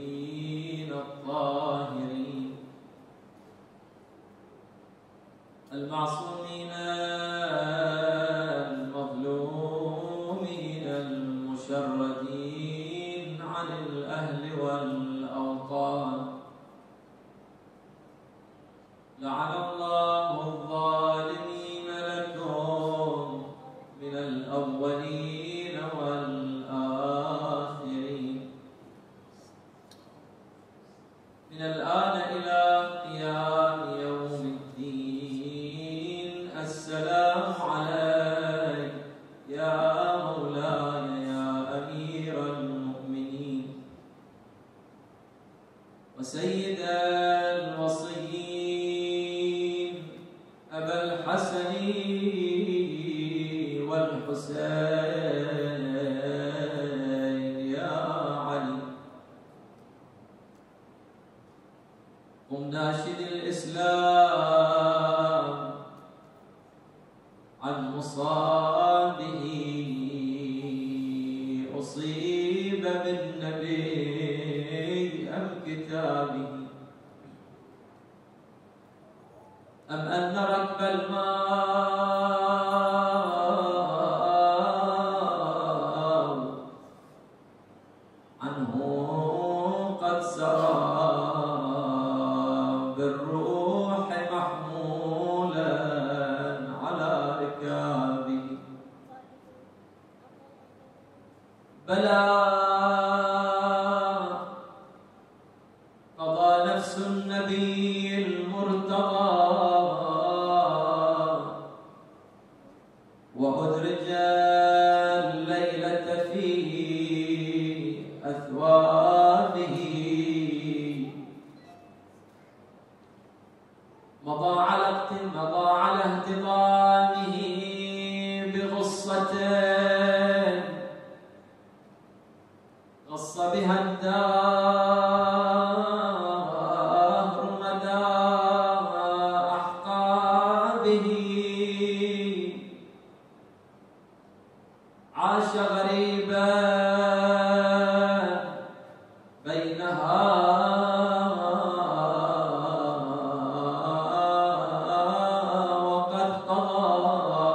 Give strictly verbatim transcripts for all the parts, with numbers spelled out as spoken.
المعصومين الطاهرين المعصومين المظلومين المشردين عن الأهل والأوطان. لعن الله الظالمين لكم من الأولين والآخرين من الآن إلى قيام يوم الدين. السلام عليك يا مولاي يا أمير المؤمنين وسيد الوصيين أبا الحسن والحسين يا علي. قم ناشد الإسلام عن مصابه أصيب بالنبي أم كتابه أم أن ركب الماء عنه قد سرى بالروح محمولا على ركابه. بلى قضى نفس النبي المرتضى وأدرج الليلة في أثوابه. مضى على مضى على اهتضامه بغصة غص بها الدهر مدى أحقابه. عاش غريبا بينها وقد قضى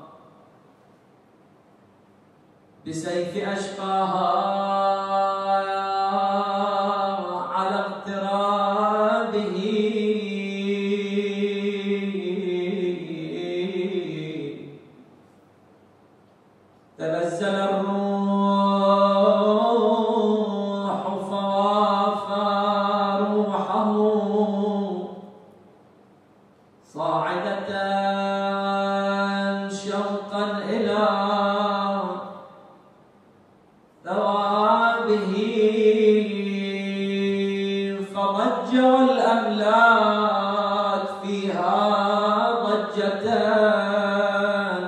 بسيف أشقاها على اقترابه. تنزل الروح فوافى روحه صاعدة شوقا إلى ثوابه. فضج والأملاك فيها ضجتان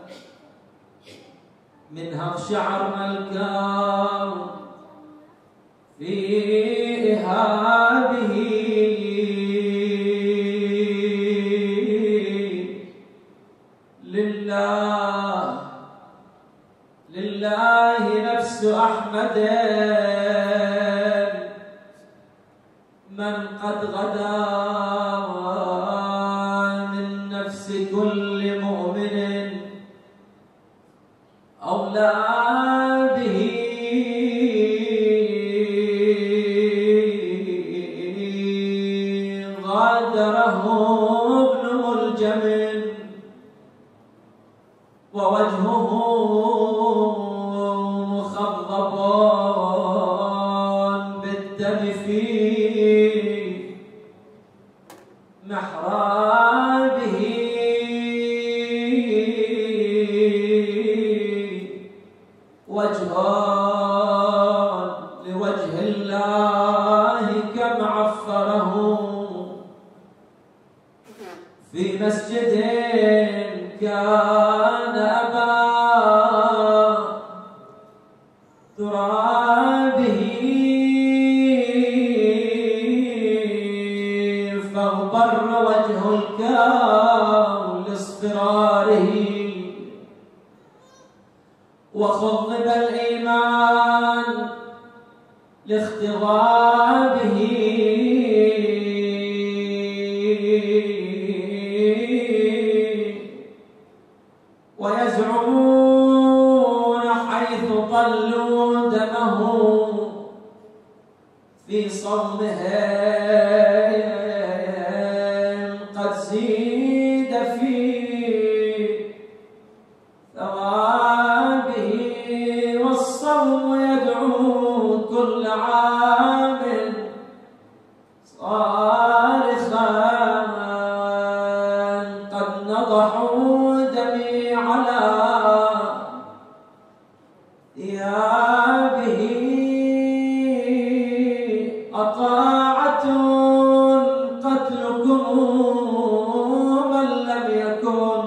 منها اقشعرنا الكون في إهابه. لله لله نفس أحمد من قد غدا من نفس كل مؤمن أولى به. غادره ابن ملجم ووجهه مخضب بالدم في محرابه. وجه لوجه الله كم عفره في مسجد كان أبا ترابه. فاغبر وجه الكون لاصفراره وخضب الإيمان لاختضابه. أصحابه ويزعمون حيث طلوا دمه في صومهم قد زيد في ثوابه والصوم يدعو كل عام صارخا قد نضحوا دمي على ثيابه أطاعة قتلكم من لم يكن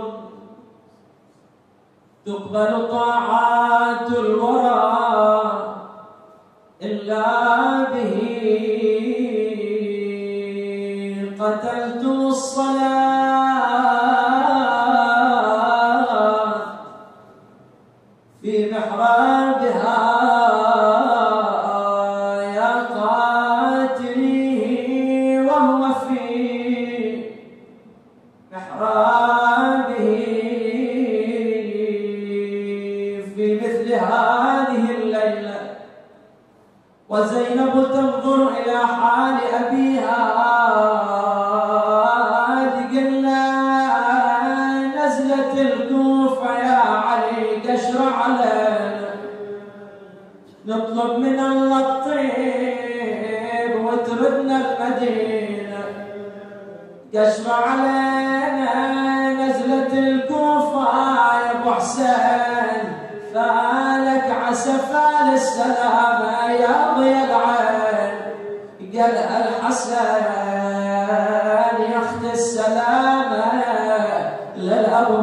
تقبل طاعات الورى إلا به قتلت الصلاة في محرابها يا قاتلي وهو في محرابه في مثل هذه الليلة وزينب تنظر إلى حال أبيها قلنا نزلت الكوفة يا علي قشر علينا نطلب من الله الطيب وتردنا المدينة قشر علينا نزلت الكوفة يا ابو حسين فالك عسى فال السلامة يا ضيا العين قالها الحسن يا اخت السلامة للأبو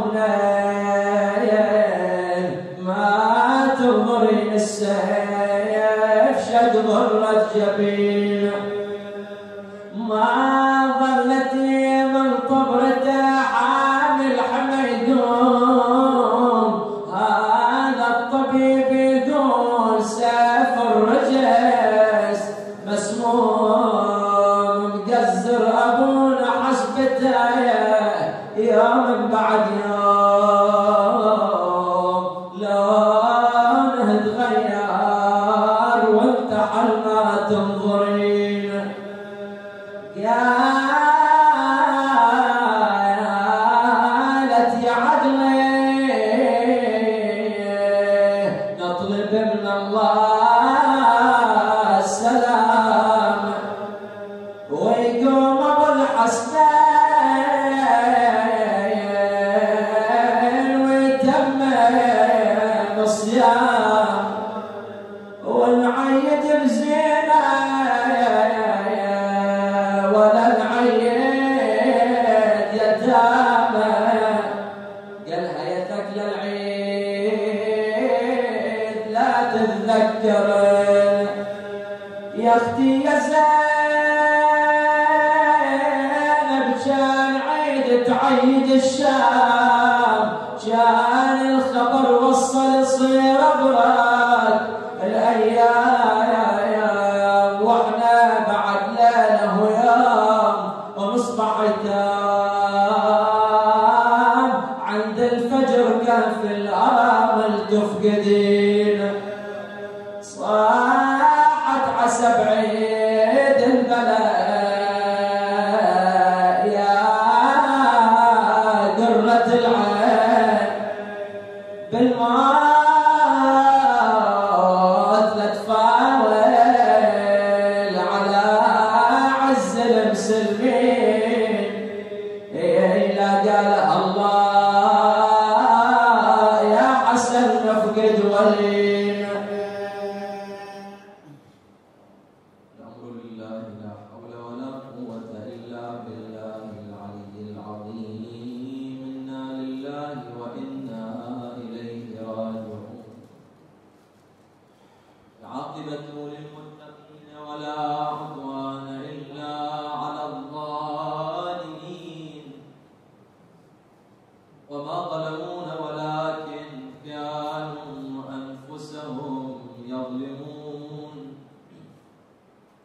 منين ما تنظرين السيف شد ضرت جبين ما ظلت من طبرته حامل حميدون هذا الطبيب يقول سيف الرجس مسموم مقزر ابونا حسبته يوم بعد يوم لونه تغير وانتحل ما تنظرين قالت يا عدلي نطلب من الله السلام ويقوم ابو الحسنين ويتمم الصيام ونعيد بزينه ولا نعيد يتامى قالها يا ثقل العيد لا تتذكر يا اختي يا زينب كان عيد تعيد الشام كان الخبر وصل يصير ابرد الايام واحنا بعد ليله ويوم ومصبح ايتام عند الفجر كان في الارامل تفقدين صاحت عسى بعيد البلاء يا قرة العين بالموت لا تفاول على عز المسلمين إلا قالها الله يا حسن نفقد ولينا الأمر لله لا حول ولا قوة إلا بالله العلي العظيم إنا لله وإنا إليه راجعون العاقبة للمتقين ولا عدوان إلا على الظالمين وما ظلمونا ولكن كانوا أنفسهم يظلمون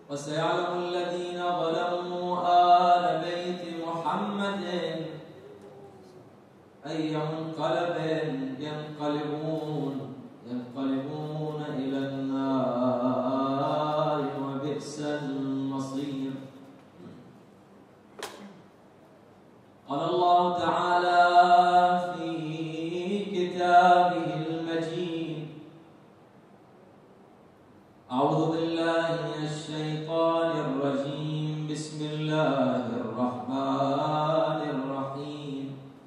وسيعلم الذين ظلموا آل بيت محمد أي منقلب ينقلبون ينقلبون إلى النار وبئس المصير. قال الله تعالى في كتابه المجيد: أعوذ بالله من الشيطان الرجيم. بسم الله الرحمن الرحيم.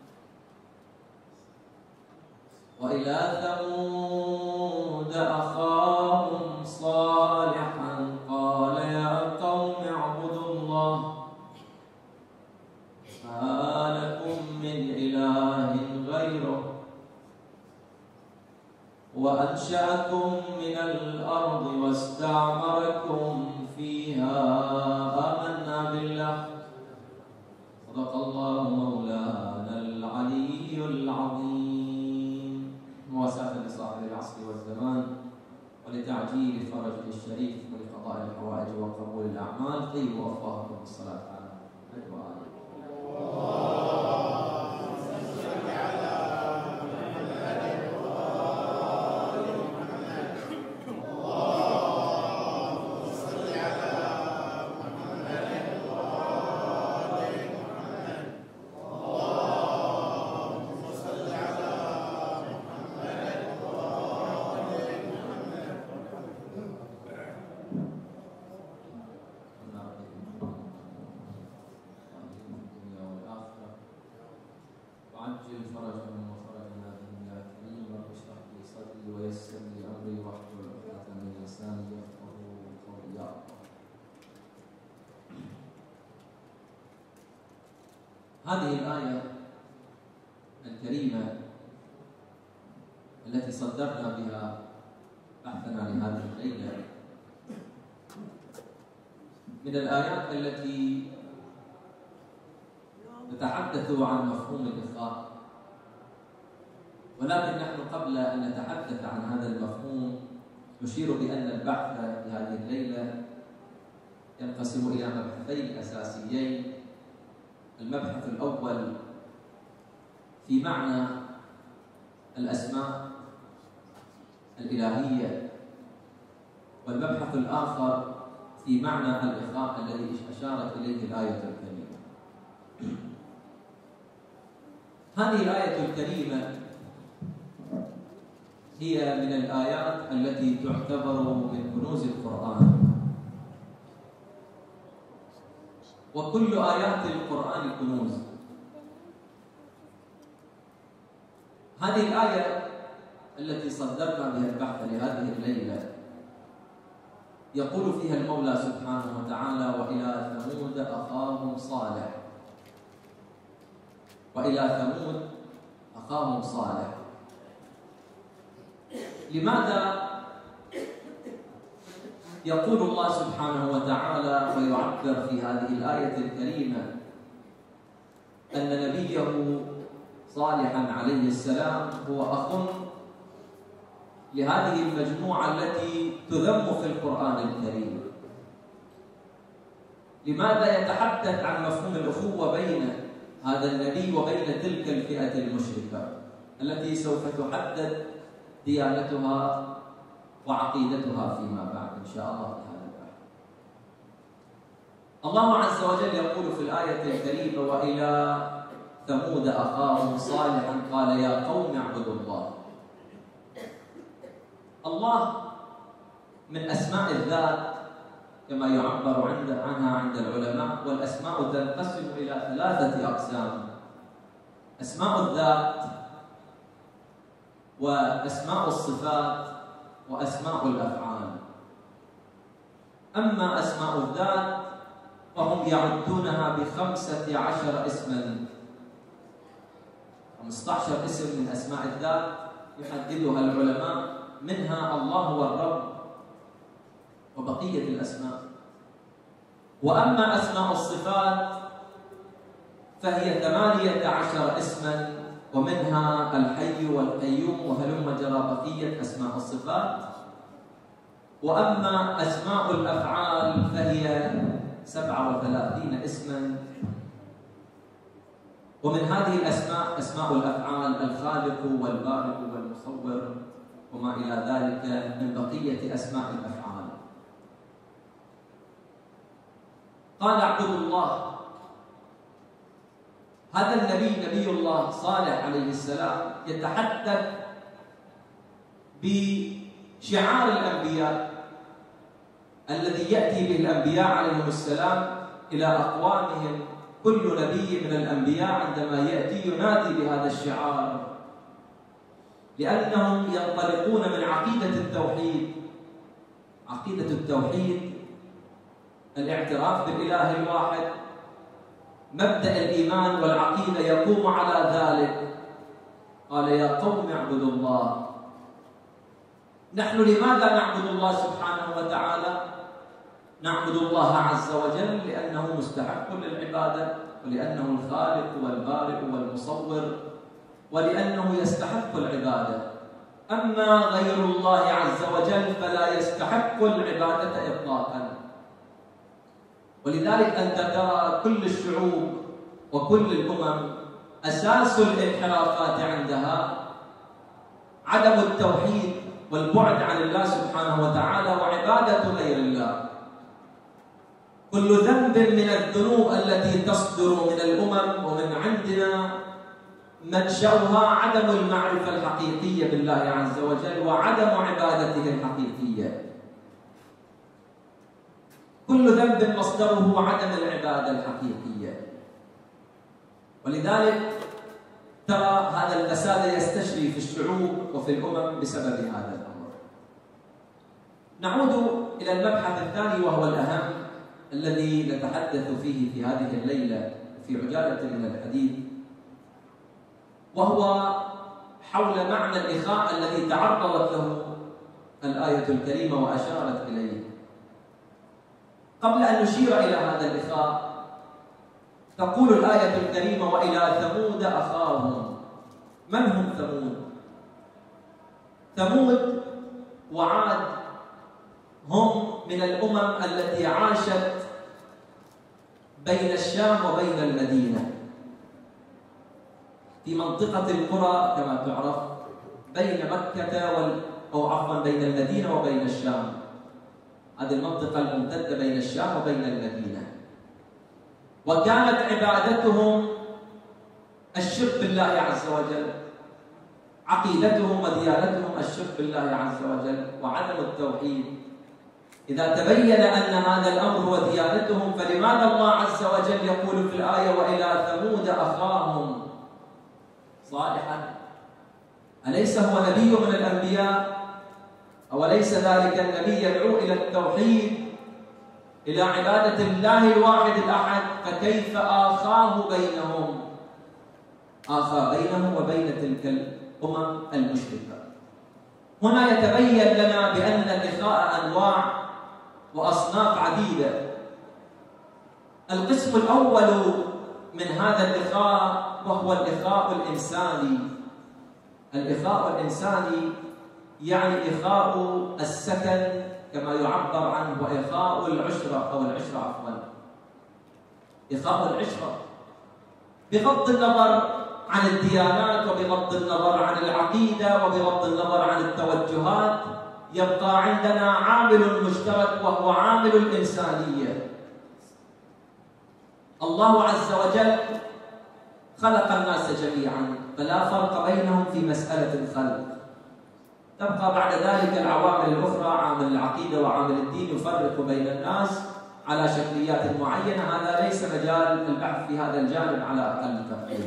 وإلى ثمود أخاهم صالحا قال يا قوم اعبدوا الله ما لكم من إله غيره وأنشأكم من الأرض واستعمركم فيها آمنا بالله صدق الله مولانا العلي العظيم. مواساة لصاحب العصر والزمان ولتعجيل فرجه الشريف ولقضاء الحوائج وقبول الأعمال طيبوا أفواهكم بالصلاة على محمد وآله. هذه الآية الكريمة التي صدرنا بها بحثنا لهذه الليلة من الآيات التي تتحدث عن مفهوم الإخاء، ولكن نحن قبل أن نتحدث عن هذا المفهوم نشير بأن البحث في هذه الليلة ينقسم إلى مبحثين أساسيين. المبحث الأول في معنى الأسماء الإلهية، والمبحث الآخر في معنى الإخاء الذي أشارت إليه الآية الكريمة. هذه الآية الكريمة هي من الآيات التي تعتبر من كنوز القرآن، وكل آيات القرآن كنوز. هذه الآية التي صدرنا بها البحث لهذه الليلة يقول فيها المولى سبحانه وتعالى: وإلى ثمود أخاهم صالح. وإلى ثمود أخاهم صالح. لماذا يقول الله سبحانه وتعالى ويعبر في هذه الآية الكريمة أن نبيه صالحا عليه السلام هو أخ لهذه المجموعة التي تذم في القرآن الكريم؟ لماذا يتحدث عن مفهوم الأخوة بين هذا النبي وبين تلك الفئة المشركة التي سوف تحدد ديانتها وعقيدتها فيما بعد إن شاء الله في هذا البحث؟ الله عز وجل يقول في الآية الكريمة: وإلى ثمود أخاهم صالحا قال يا قوم اعبدوا الله. الله من أسماء الذات كما يعبر عند عنها عند العلماء، والأسماء تنقسم إلى ثلاثة أقسام: أسماء الذات، وأسماء الصفات، وأسماء الأفعال. أما أسماء الذات فهم يعدونها بخمسة عشر اسما، خمسة عشر اسم من أسماء الذات يحددها العلماء، منها الله هو الرب وبقية الأسماء. وأما أسماء الصفات فهي ثمانية عشر اسما، ومنها الحي والقيوم وهلم جرى بقية أسماء الصفات. وأما أسماء الأفعال فهي سبعة وثلاثين اسما، ومن هذه الأسماء أسماء الأفعال الخالق والبارئ والمصور وما إلى ذلك من بقية أسماء الأفعال. قال اعبدوا الله. هذا النبي نبي الله صالح عليه السلام يتحدث بشعار الأنبياء الذي يأتي به الأنبياء عليهم السلام إلى أقوامهم. كل نبي من الأنبياء عندما يأتي ينادي بهذا الشعار، لأنهم ينطلقون من عقيدة التوحيد. عقيدة التوحيد الاعتراف بالإله الواحد، مبدأ الإيمان والعقيدة يقوم على ذلك. قال يا قوم اعبدوا الله. نحن لماذا نعبد الله سبحانه وتعالى؟ نعبد الله عز وجل لأنه مستحق للعبادة، ولأنه الخالق والبارئ والمصور، ولأنه يستحق العبادة. أما غير الله عز وجل فلا يستحق العبادة إطلاقا. ولذلك أنت ترى كل الشعوب وكل الأمم أساس الانحرافات عندها عدم التوحيد والبعد عن الله سبحانه وتعالى وعبادة غير الله. كل ذنب من الذنوب التي تصدر من الأمم ومن عندنا منشأها عدم المعرفة الحقيقية بالله عز وجل وعدم عبادته الحقيقية. كل ذنب مصدره عدم العبادة الحقيقية. ولذلك ترى هذا الفساد يستشري في الشعوب وفي الأمم بسبب هذا الأمر. نعود إلى المبحث الثاني وهو الأهم الذي نتحدث فيه في هذه الليلة في عجالة من الحديث، وهو حول معنى الإخاء الذي تعرضت له الآية الكريمة وأشارت إليه. قبل أن نشير إلى هذا الإخاء تقول الآية الكريمة وإلى ثمود أخاهم. من هم ثمود؟ ثمود وعاد هم من الأمم التي عاشت بين الشام وبين المدينة في منطقة القرى كما تعرف بين مكة وال... أو عفوا بين المدينة وبين الشام. هذه المنطقة الممتدة بين الشام وبين المدينة. وكانت عبادتهم الشرك بالله عز وجل، عقيدتهم وديانتهم الشرك بالله عز وجل وعدم التوحيد. إذا تبين أن هذا الأمر هو ديانتهم فلماذا الله عز وجل يقول في الآية وإلى ثمود أخاهم صالحا؟ أليس هو نبي من الأنبياء؟ أوليس ذلك النبي يدعو إلى التوحيد إلى عبادة الله الواحد الأحد؟ فكيف آخاه بينهم؟ آخى بينهم وبين تلك الأمم المشركة. هنا يتبين لنا بأن الإخاء أنواع وأصناف عديدة. القسم الأول من هذا الإخاء وهو الإخاء الإنساني. الإخاء الإنساني يعني إخاء السكن كما يعبر عنه، وإخاء العشرة أو العشرة عفوا إخاء العشرة بغض النظر عن الديانات وبغض النظر عن العقيدة وبغض النظر عن التوجهات، يبقى عندنا عامل مشترك وهو عامل الإنسانية. الله عز وجل خلق الناس جميعا فلا فرق بينهم في مسألة الخلق. تبقى بعد ذلك العوامل الأخرى، عامل العقيدة وعامل الدين يفرق بين الناس على شكليات معينة. هذا ليس مجال البحث في هذا الجانب على أقل تقدير.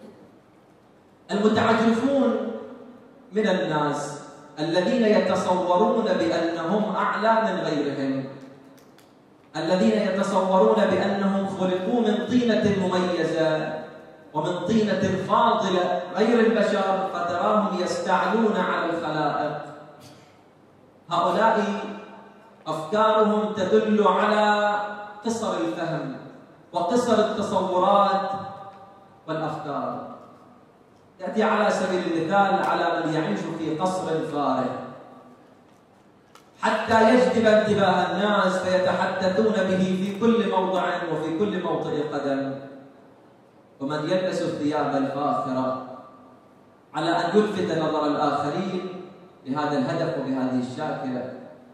المتعجرفون من الناس الذين يتصورون بأنهم أعلى من غيرهم، الذين يتصورون بأنهم خلقوا من طينة مميزة ومن طينة فاضلة غير البشر، فتراهم يستعلون على الخلائق. هؤلاء أفكارهم تدل على قصر الفهم وقصر التصورات والأفكار. يأتي على سبيل المثال على من يعيش في قصر فارغ، حتى يجذب انتباه الناس فيتحدثون به في كل موضع وفي كل موطئ قدم. ومن يلبس الثياب الفاخرة على أن يلفت نظر الآخرين بهذا الهدف وبهذه الشاكلة،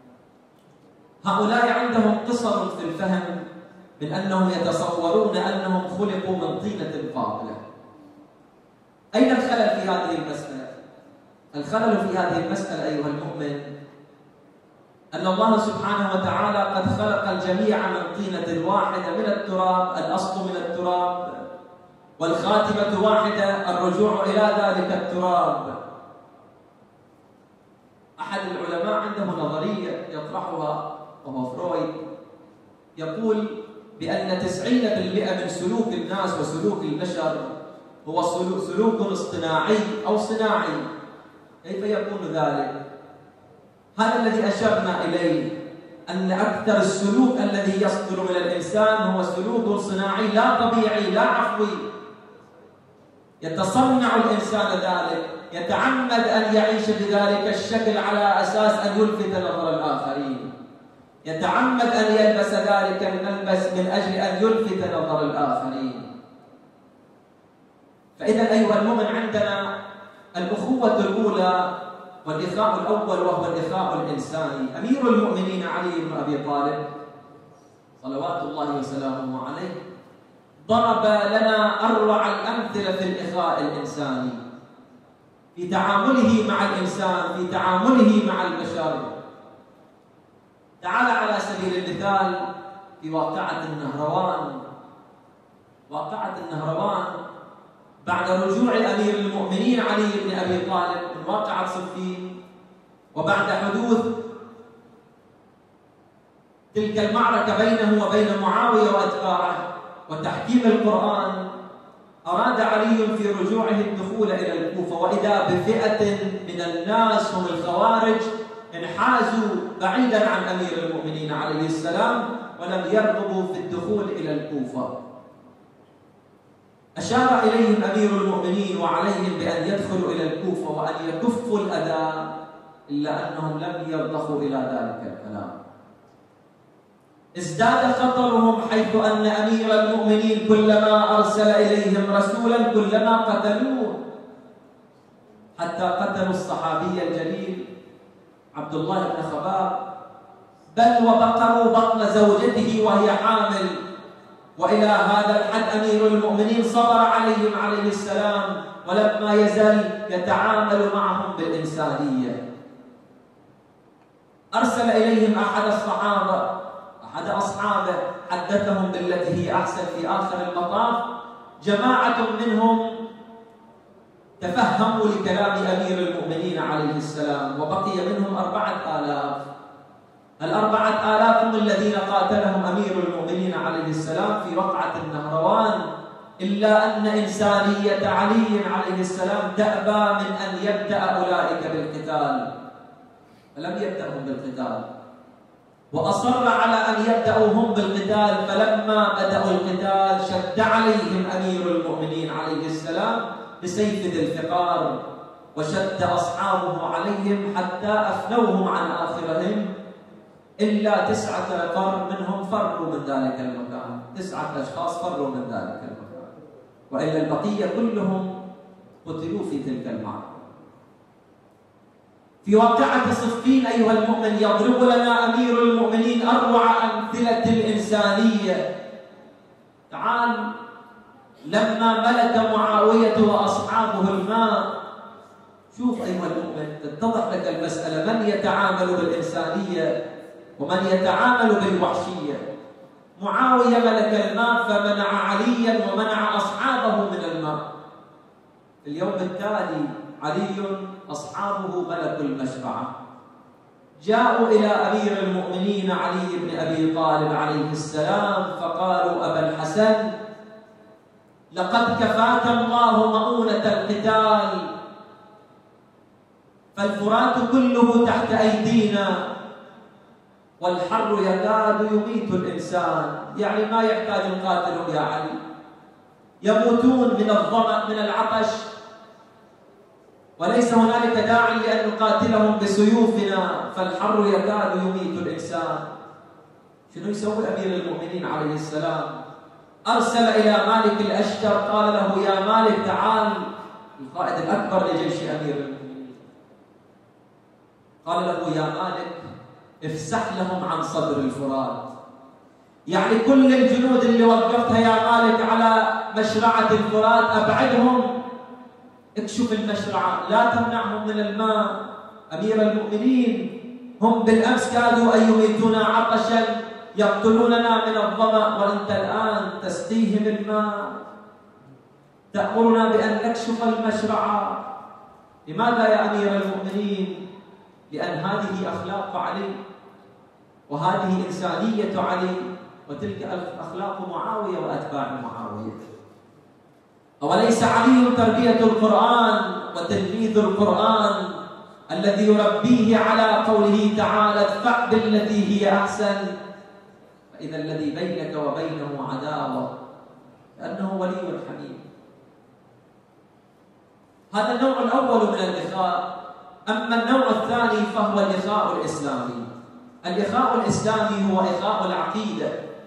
هؤلاء عندهم قصر في الفهم من أنهم يتصورون أنهم خلقوا من طينة فاضلة. أين الخلل في هذه المسألة؟ الخلل في هذه المسألة أيها المؤمن أن الله سبحانه وتعالى قد خلق الجميع من طينة واحدة من التراب، الأصل من التراب والخاتمة واحدة، الرجوع إلى ذلك التراب. أحد العلماء عنده نظرية يطرحها وهو فرويد، يقول بأن تسعين بالمئة من سلوك الناس وسلوك البشر هو سلوك اصطناعي أو صناعي. كيف يكون ذلك؟ هذا الذي أشرنا إليه، أن أكثر السلوك الذي يصدر من الإنسان هو سلوك صناعي لا طبيعي لا عفوي. يتصنع الإنسان ذلك، يتعمد أن يعيش بذلك الشكل على أساس أن يلفت نظر الآخرين، يتعمد أن يلبس ذلك الملبس من أجل أن يلفت نظر الآخرين. فإذا أيها المؤمن عندنا الأخوة الأولى والإخاء الأول وهو الإخاء الإنساني. أمير المؤمنين علي بن أبي طالب صلوات الله وسلامه عليه ضرب لنا أروع الأمثلة في الإخاء الإنساني، في تعامله مع الإنسان، في تعامله مع البشر. تعال على سبيل المثال في واقعة النهروان. واقعة النهروان بعد رجوع أمير المؤمنين علي بن أبي طالب من واقعة صفين، وبعد حدوث تلك المعركة بينه وبين معاوية وأتباعه وتحكيم القرآن، أراد علي في رجوعه الدخول إلى الكوفة، وإذا بفئة من الناس هم الخوارج انحازوا بعيدا عن أمير المؤمنين عليه السلام ولم يرغبوا في الدخول إلى الكوفة. أشار إليهم أمير المؤمنين وعليهم بأن يدخلوا إلى الكوفة وأن يكفوا الأذى، إلا أنهم لم يرضخوا إلى ذلك الكلام. ازداد خطرهم حيث أن أمير المؤمنين كلما أرسل إليهم رسولا كلما قتلوه، حتى قتلوا الصحابي الجليل عبد الله بن خباب، بل وبقروا بطن زوجته وهي حامل. وإلى هذا الحد أمير المؤمنين صبر عليهم عليه السلام، ولما يزال يتعامل معهم بالإنسانية. أرسل إليهم أحد الصحابة أحد أصحابه حدثهم بالتي هي أحسن في آخر المطاف. جماعة منهم تفهموا لكلام أمير المؤمنين عليه السلام، وبقي منهم أربعة آلاف. الأربعة آلاف هم الذين قاتلهم أمير المؤمنين عليه السلام في وقعة النهروان، إلا أن إنسانية علي عليه السلام تأبى من أن يبدأ أولئك بالقتال، فلم يبدأهم بالقتال، وأصر على أن يبدأوا هم بالقتال. فلما بدأوا القتال شد عليهم أمير المؤمنين عليه السلام بسيف ذي الفقار، وشد أصحابه عليهم حتى أفنوهم عن آخرهم، إلا تسعة نفر منهم فروا من ذلك المكان. تسعة أشخاص فروا من ذلك المكان، وإلا البقية كلهم قتلوا في تلك المعركة. في واقعة صفين أيها المؤمن يضرب لنا أمير المؤمنين أروع أمثلة الإنسانية. تعال، لما ملك معاوية وأصحابه الماء، شوف أيها المؤمن تتضح لك المسألة، من يتعامل بالإنسانية ومن يتعامل بالوحشية. معاوية ملك الماء فمنع عليا ومنع أصحابه من الماء. في اليوم التالي علي أصحابه ملكوا المشفعة، جاءوا إلى أمير المؤمنين علي بن أبي طالب عليه السلام فقالوا: أبا الحسن، لقد كفاك الله مؤونة القتال، فالفرات كله تحت أيدينا، والحر يكاد يميت الإنسان. يعني ما يحتاج القاتل يا علي، يموتون من الظمأ من العطش، وليس هنالك داعي لأن نقاتلهم بسيوفنا فالحر يكاد يميت الإنسان. شنو يسوي أمير المؤمنين عليه السلام؟ أرسل إلى مالك الأشتر قال له يا مالك تعال، القائد الأكبر لجيش أمير المؤمنين، قال له يا مالك افسح لهم عن صدر الفرات، يعني كل الجنود اللي وقفتها يا مالك على مشرعة الفرات أبعدهم، اكشف المشرعة، لا تمنعهم من الماء. أمير المؤمنين هم بالأمس كادوا أن يميتونا عطشا، يقتلوننا من الظمأ، وأنت الآن تسقيهم الماء، تأمرنا بأن نكشف المشرعة. لماذا يا أمير المؤمنين؟ لأن هذه أخلاق علي، وهذه إنسانية علي، وتلك أخلاق معاوية وأتباع معاوية. أوليس علي تربية القرآن وتلميذ القرآن الذي يربيه على قوله تعالى ادفع بالتي هي أحسن فإذا الذي بينك وبينه عداوة لأنه ولي حميم. هذا النوع الأول من الإخاء. أما النوع الثاني فهو الإخاء الإسلامي. الإخاء الإسلامي هو إخاء العقيدة،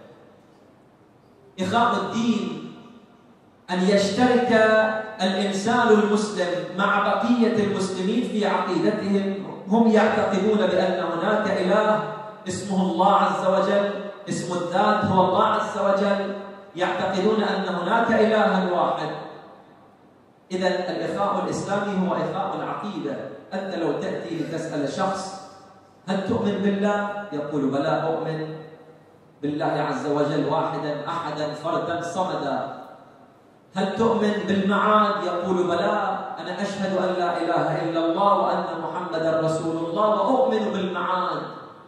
إخاء الدين، أن يشترك الإنسان المسلم مع بقية المسلمين في عقيدتهم. هم يعتقدون بأن هناك إله اسمه الله عز وجل، اسم الذات هو الله عز وجل، يعتقدون أن هناك إلها واحد. إذا الإخاء الإسلامي هو إخاء العقيدة. أنت لو تأتي لتسأل شخص هل تؤمن بالله؟ يقول بلى أؤمن بالله عز وجل واحدا أحدا فردا صمدا. هل تؤمن بالمعاد؟ يقول بلى، أنا أشهد أن لا إله إلا الله وأن محمدا رسول الله وأؤمن بالمعاد.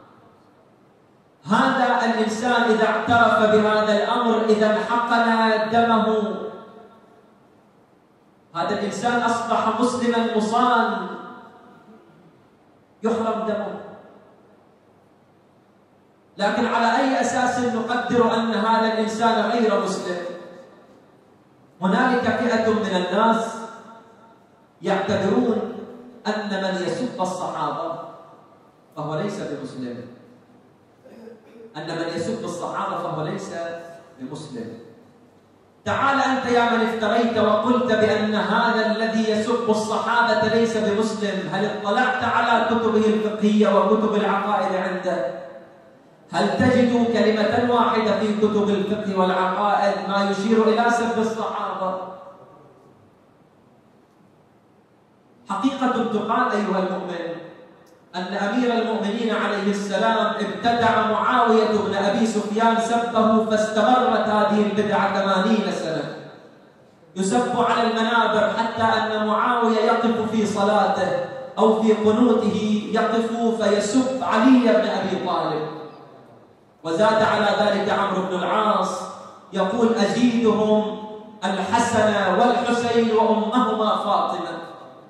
هذا الإنسان إذا اعترف بهذا الأمر، إذا حقن دمه، هذا الإنسان أصبح مسلما مصان، يحرم دمه. لكن على أي أساس نقدر أن هذا الإنسان غير مسلم؟ هنالك فئة من الناس يعتبرون أن من يسب الصحابة فهو ليس بمسلم، أن من يسب الصحابة فهو ليس بمسلم. تعال أنت يا من افتريت وقلت بأن هذا الذي يسب الصحابة ليس بمسلم، هل اطلعت على كتبه الفقهية وكتب العقائد عنده؟ هل تجد كلمة واحدة في كتب الفقه والعقائد ما يشير إلى سب الصحابة؟ حقيقة تقال أيها المؤمن أن أمير المؤمنين عليه السلام ابتدع معاوية بن أبي سفيان سبه، فاستمرت هذه البدعة ثمانين سنة يسب على المنابر، حتى أن معاوية يقف في صلاته أو في قنوته يقف فيسب علي بن أبي طالب. وزاد على ذلك عمرو بن العاص يقول أجيدهم الحسن والحسين وأمهما فاطمة.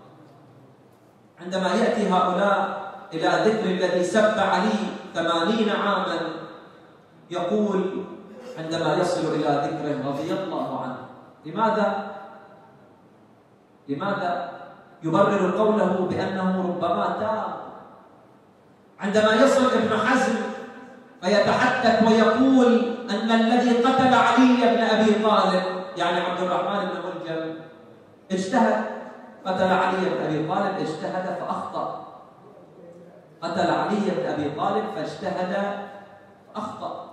عندما يأتي هؤلاء إلى ذكر الذي سب علي ثمانين عاما، يقول عندما يصل إلى ذكره رضي الله عنه، لماذا؟ لماذا يبرر قوله بأنه ربما تاب؟ عندما يصل ابن حزم فيتحدث ويقول أن الذي قتل علي بن أبي طالب، يعني عبد الرحمن بن ملجم، اجتهد، قتل علي بن أبي طالب، اجتهد فأخطأ. قتل علي بن أبي طالب فاجتهد فأخطأ،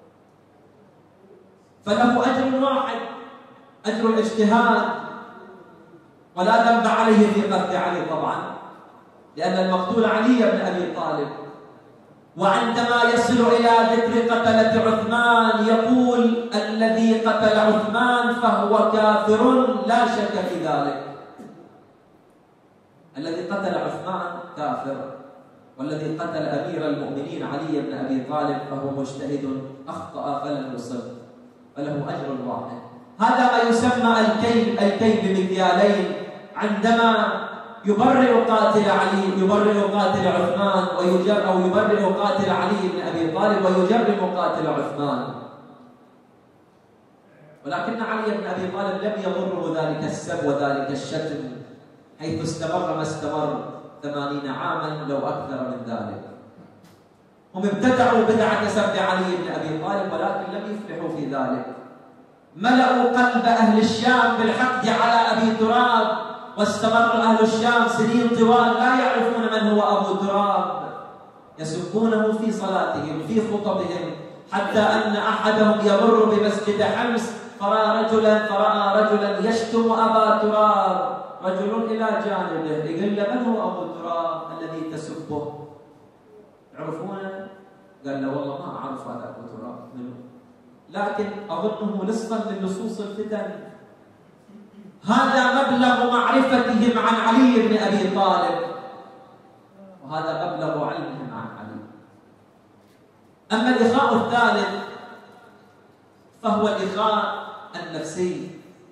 فله أجر واحد، أجر الاجتهاد، ولا ذنب عليه في قتل علي طبعا، لأن المقتول علي بن أبي طالب. وعندما يصل إلى ذكر قتلة عثمان يقول الذي قتل عثمان فهو كافر لا شك في ذلك. الذي قتل عثمان كافر، والذي قتل أمير المؤمنين علي بن أبي طالب فهو مجتهد أخطأ فلم يصب، فله أجر واحد. هذا ما يسمى الكيل، الكيل بمكيالين. عندما يبرر قاتل علي، يبرر قاتل عثمان، ويجر أو يبرر قاتل علي بن أبي طالب ويجرم قاتل عثمان. ولكن علي بن أبي طالب لم يضره ذلك السب وذلك الشتم، حيث استمر ما استمر ثمانين عاما لو أكثر من ذلك. هم ابتدعوا بدعة سب علي بن أبي طالب ولكن لم يفلحوا في ذلك. ملأوا قلب أهل الشام بالحقد على أبي تراب، واستمر أهل الشام سنين طوال لا يعرفون من هو أبو تراب، يسبونه في صلاتهم في خطبهم، حتى أن أحدهم يمر بمسجد حمص فرأى رجلا فرأى رجلا يشتم أبا تراب، رجل إلى جانبه يقول له من هو أبو تراب الذي تسبه؟ تعرفونه؟ قال له والله ما أعرف هذا أبو تراب منه، لكن أظنه لصقا من لصوص الفتن. هذا مبلغ معرفتهم عن علي بن أبي طالب، وهذا مبلغ علمهم عن علي. أما الإخاء الثالث فهو الإخاء النفسي،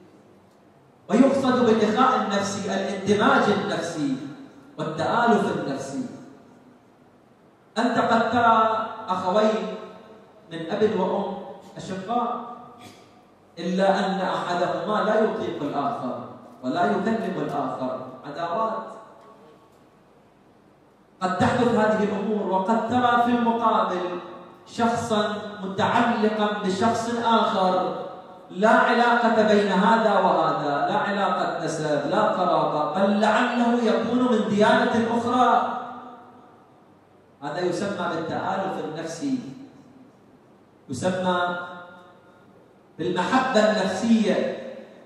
ويقصد بالإخاء النفسي الاندماج النفسي والتآلف النفسي. أنت قد ترى أخوين من أب وأم أشقاء، إلا أن أحدهما لا يطيق الآخر ولا يكلم الآخر، عداوات. قد تحدث هذه الأمور، وقد ترى في المقابل شخصا متعلقا بشخص آخر لا علاقة بين هذا وهذا، لا علاقة نسب لا قرابة، بل لعله يكون من ديانة أخرى. هذا يسمى بالتآلف النفسي، يسمى بالمحبة النفسية.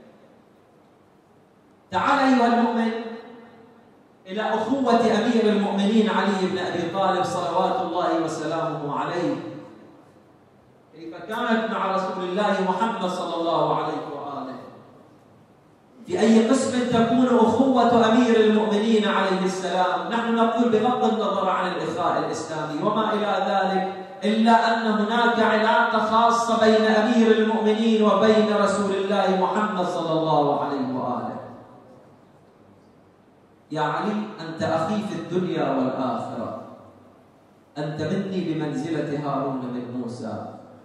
تعال أيها المؤمن إلى أخوة أمير المؤمنين علي بن أبي طالب صلوات الله وسلامه عليه، كيف كانت مع رسول الله محمد صلى الله عليه وآله. في أي قسم تكون أخوة أمير المؤمنين عليه السلام؟ نحن نقول بغض النظر عن الإخاء الإسلامي وما إلى ذلك، إلا أن هناك علاقة خاصة بين أمير المؤمنين وبين رسول الله محمد صلى الله عليه وآله. يا علي أنت أخي في الدنيا والآخرة، أنت مني بمنزلة هارون من موسى.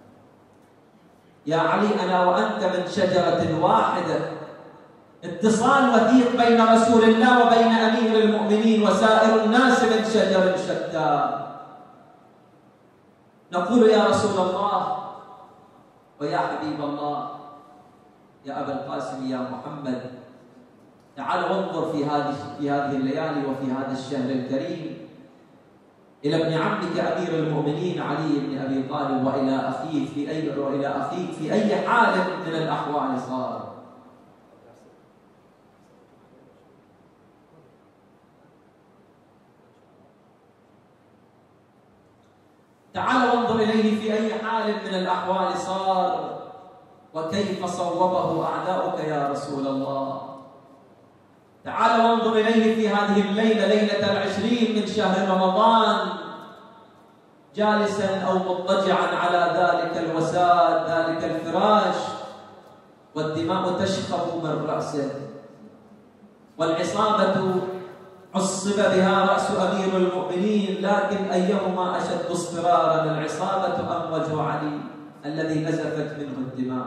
يا علي أنا وأنت من شجرة واحدة، اتصال وثيق بين رسول الله وبين أمير المؤمنين وسائر الناس من شجر شتى. نقول يا رسول الله ويا حبيب الله يا أبا القاسم يا محمد، تعال وانظر في هذه في هذه الليالي وفي هذا الشهر الكريم إلى ابن عمك أمير المؤمنين علي بن أبي طالب وإلى أخيه في أي وإلى أخيك في أي حال من الأحوال صار. تعال وانظر إليه في أي حال من الأحوال صار، وكيف صوبه أعداؤك يا رسول الله. تعال وانظر إليه في هذه الليلة، ليلة العشرين من شهر رمضان، جالسا أو مضطجعا على ذلك الوساد، ذلك الفراش، والدماء تشخب من رأسه، والعصابة عصب بها رأس أمير المؤمنين، لكن أيهما أشد اصفرارا، العصابة أم وجه علي الذي نزفت منه الدماء؟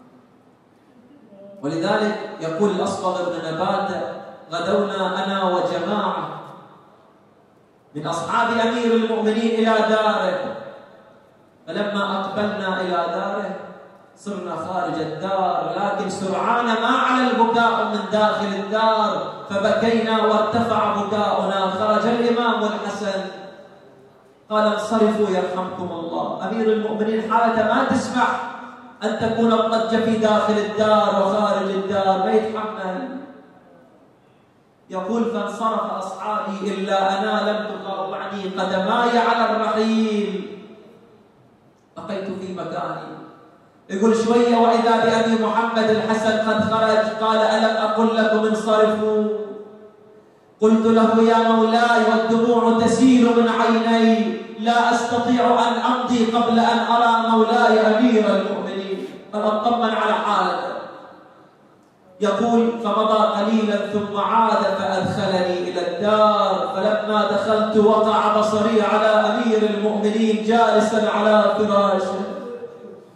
ولذلك يقول الأصبغ بن نبات: غدونا أنا وجماعة من أصحاب أمير المؤمنين إلى داره، فلما أقبلنا إلى داره صرنا خارج الدار، لكن سرعان ما على البكاء من داخل الدار، فبكينا وارتفع بكاؤنا. خرج الإمام الحسن قال: انصرفوا يرحمكم الله. أمير المؤمنين حالة ما تسمح أن تكون الضجة في داخل الدار وخارج الدار، ما يتحمل. يقول: فانصرف أصحابي إلا أنا لم تقاطعني قدماي على الرحيل، بقيت في مكاني. يقول شوية وإذا بأبي محمد الحسن قد خرج، قال: ألم أقل لكم انصرفوا؟ قلت له: يا مولاي والدموع تسيل من عيني، لا أستطيع أن أمضي قبل أن أرى مولاي أمير المؤمنين، أن أطمن على حالته. يقول: فمضى قليلا ثم عاد فأدخلني إلى الدار، فلما دخلت وقع بصري على أمير المؤمنين جالسا على فراشه،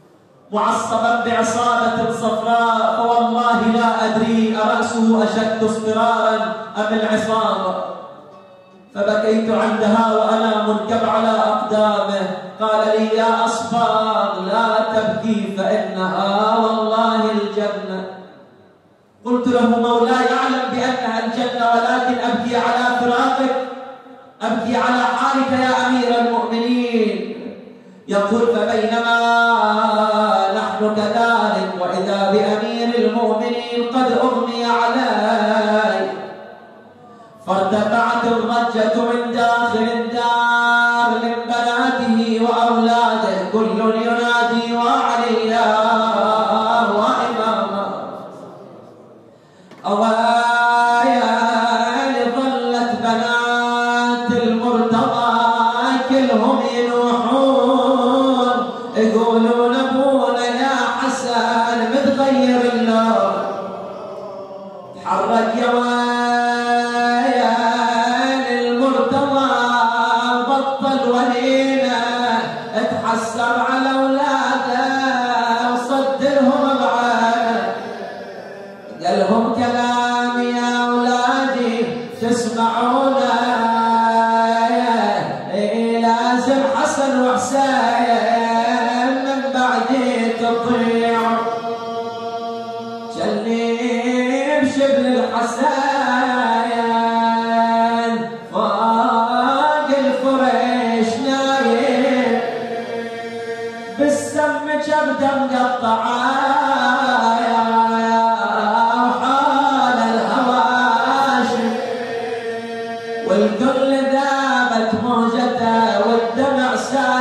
معصبا بعصابة صفراء، فوالله لا أدري أرأسه أشد اصفرارا أم العصابة. فبكيت عندها وأنا منكب على أقدامه. قال لي يا أصفاغ لا تبكي فإنها والله الجنة. قلت له مولاي يعلم بأنها الجنة ولكن أبكي على فراقك، أبكي على حالك يا أمير المؤمنين. يقول فبينما نحن كذلك وإذا بأمير المؤمنين قد أغمي علي، فارتفعت الضجة من داخل الدار من بناته وأولاده كل ينادي وعليا وإماما. أوايا ظلت بنات المرتضى كلهم ينوحون يقولون ابونا يا حسن متغير اللون. تحرك يا ويا للمرتضى بطل ولينا، اتحسر على اولاده وصدرهم بعد. قالهم كلام يا اولادي تسمعونه، لازم حسن وحسين من بعدي تطيع. جلي بشبل الحسين فوق الفريش نايم، بالسم جبده مقطعه وحال الهواشم، والكل ذابت موجته والدمع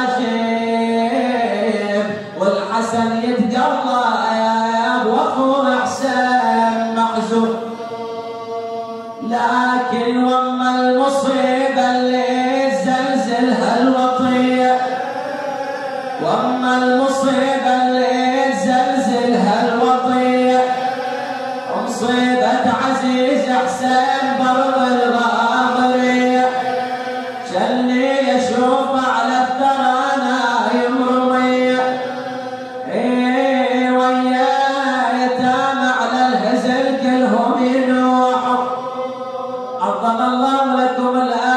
ساجب، والحسن يتقرب واخوه حسين محزون. لكن وما المصيبه اللي زلزل هالوطيه، وما المصيبه اللي زلزل هالوطيه، مصيبه عزيز حسين برض الغامريه. جلي اشوف على الثرى نايم رميه، ايه ويا يتامى على الهزل كلهم ينوحوا. عظم الله لكم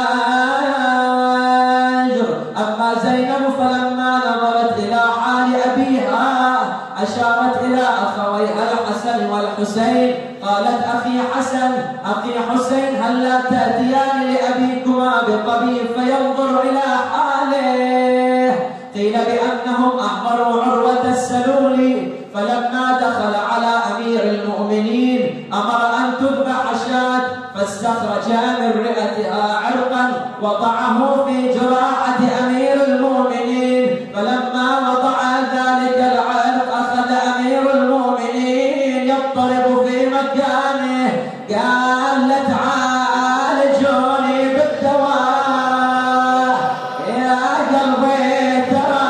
الاجر. اما زينب فلما نظرت الى حال ابيها اشارت الى اخويها الحسن والحسين، قالت اخي حسن اخي حسين هلا تاتيان لابيكما بطبيب فينظر الى حاله. قيل بانهم احضروا عروه السلولي، فلما دخل على امير المؤمنين امر ان تذبح شاة، فاستخرج من رئتها عرقا وضعه في جراحه امير المؤمنين. فلما وضع ذلك العرق اخذ امير المؤمنين يضطرب في مكانه، قال لا تعالجوني بالدواء يا قلبي ترى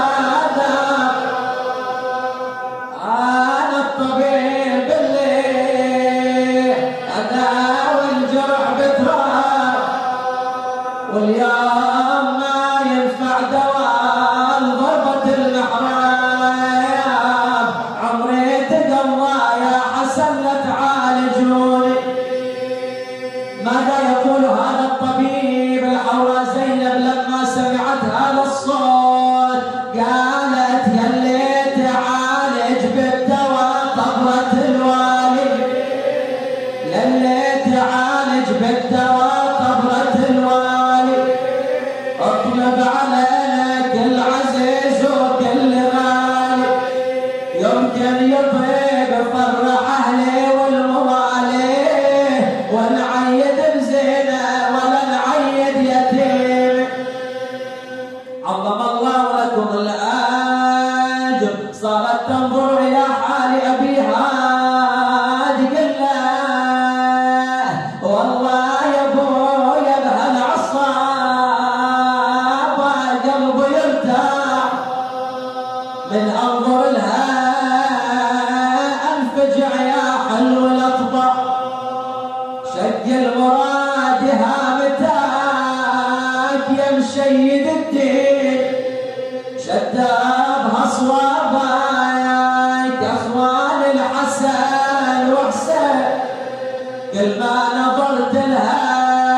انا الطبيب اللي اداوي الجرح بتراب، واليوم ما ينفع دواء ضربة المحراب. عمري تقضى يا حسن لا تعالجوني. ماذا يقول هذا الطبيب؟ الحوراء زينب لما سمعت هذا الصوت قالت يلي تعالج بالدواء قبرة الوالي، يلي تعالج بالدواء قبرة الوالي. اطلب علينا كل عزيز وكل غالي، يمكن يطيب فرح اهلي والموالي، ونعيد بزينه ولا نعيد يتيم. عظم الله لكم الاجر. صارت تنظر الى حال ابيها تقول له والله يا ابويا بهالعصابه قلبي يرتاح من انظر لها انفجع يا حلو الاطباق. شق المراد هامتاك يا مشيد الدين، شدابها صوابا يا حسن وحسين كل ما نظرت لها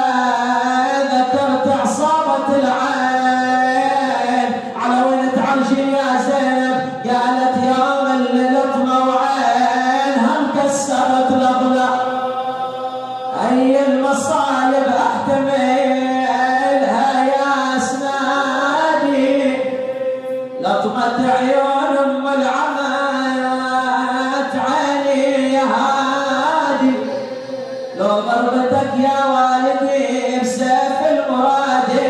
ذكرت عصابة العين على وين تعرجي يا زينب قالت يوم اللي لطمة وعينها انكسرت الأضلاع أي المصايب أحتملها يا سنادي لطمة عيون أم العمات عيني يا هادي لو ضربتك يا والدي بسيف المرادي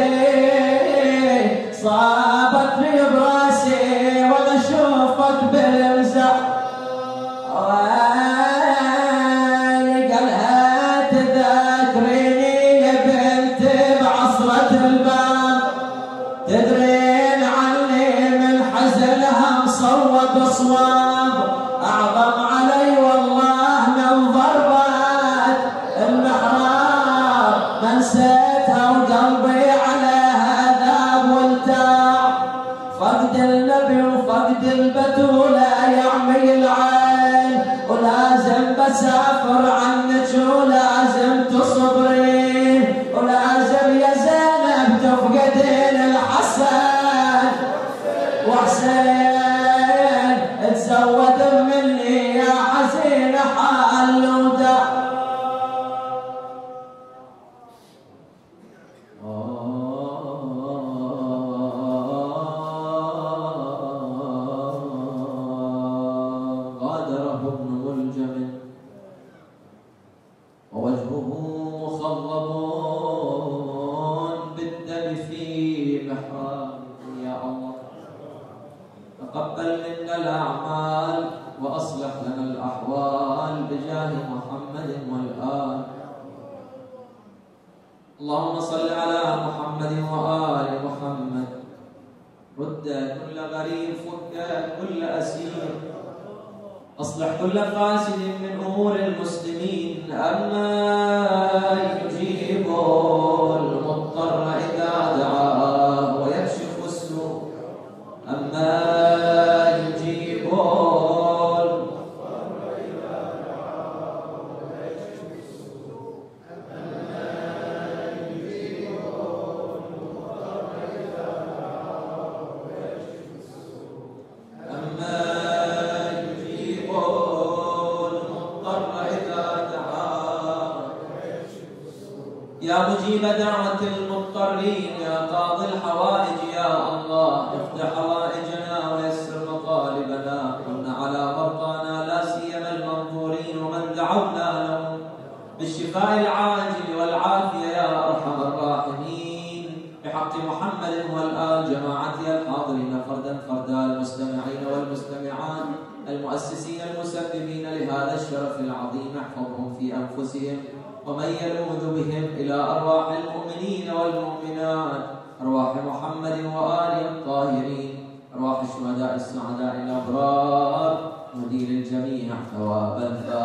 صابتني براسي ولا اشوفك بالمزح قالها تذكريني يا بنت بعصرة الباب تدرين عني من حزنها مصوب صواب اعظم علي والله من ضربات المحراب ما نسيتها وقلبي على هذاب والتاع فقد النبي وفقد البتولة يعمي العين ولازم بسافر عنك ولازم تصبرين ولازم يا زينب تفقدين الحسن وحسين تزود مني يا حزين حال ودع غادره ابن ملجم ووجهه مخضب بالدم في محراب يا الله تقبل منا الأعمال وأصلح لنا الأحوال بجاه محمد والآل اللهم صل على محمد وآل محمد رد كل غريب فك كل أسير أصلح كل فاسد من أمور المسلمين أما يجيب المضطر إذا دعاه ويكشف السوء أما يجيب المضطر إذا دعاه ويكشف السوء أما يجيب المضطر إذا دعاه ويكشف السوء أما يا مجيب دعوة المضطرين يا قاضي الحوائج يا الله افتح حوائجنا ويسر مطالبنا ومن على مرضانا لا سيما المنظورين ومن دعونا لهم بالشفاء العاجل والعافية يا أرحم الراحمين بحق محمد والآل جماعتي الحاضرين فردا فردا المستمعين والمستمعات المؤسسين المسببين لهذا الشرف العظيم احفظهم في أنفسهم ومن يلوذ بهم إلى أرواح المؤمنين والمؤمنات أرواح محمد وآله الطاهرين أرواح الشهداء السعداء الأبرار مدير الجميع ثوابا